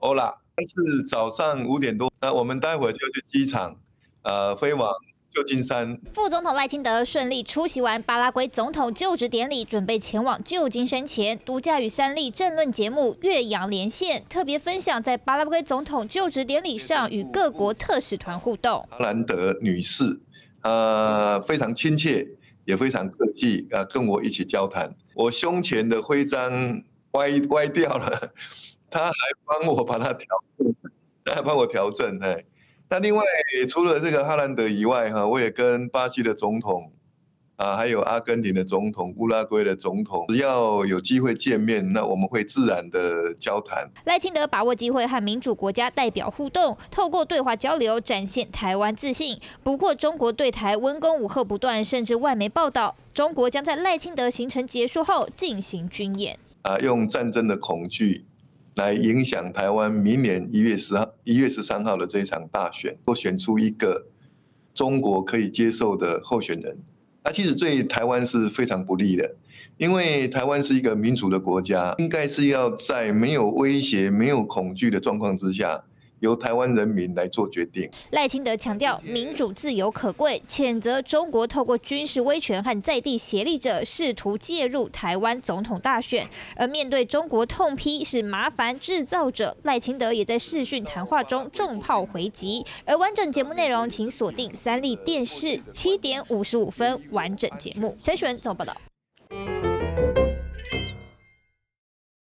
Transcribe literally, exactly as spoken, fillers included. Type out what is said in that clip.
欧啦，是早上五点多，那我们待会就去机场，呃，飞往旧金山。 副总统赖清德顺利出席完巴拉圭总统就职典礼，准备前往旧金山前，独家与三立政论节目《岳阳连线》特别分享在巴拉圭总统就职典礼上与各国特使团互动。 哈兰德女士，呃，非常亲切，也非常客气，呃，跟我一起交谈。我胸前的徽章歪歪掉了，她还帮我把它调正，她还帮我调正，哎。那另外除了这个哈兰德以外，哈，我也跟巴西的总统，啊，还有阿根廷的总统、乌拉圭的总统，只要有机会见面，那我们会自然的交谈。 赖清德把握机会和民主国家代表互动，透过对话交流展现台湾自信。不过，中国对台文攻武吓不断，甚至外媒报道，中国将在赖清德行程结束后进行军演。 啊，用战争的恐惧来影响台湾明年一月十号、一月十三号的这一场大选，都选出一个中国可以接受的候选人。那其实对台湾是非常不利的，因为台湾是一个民主的国家，应该是要在没有威胁、没有恐惧的状况之下，由台湾人民来做决定。 赖清德强调民主自由可贵，谴责中国透过军事威权和在地协力者试图介入台湾总统大选。而面对中国痛批是麻烦制造者，赖清德也在视讯谈话中重炮回击。而完整节目内容，请锁定三立电视七点五十五分完整节目。蔡璇综合报道。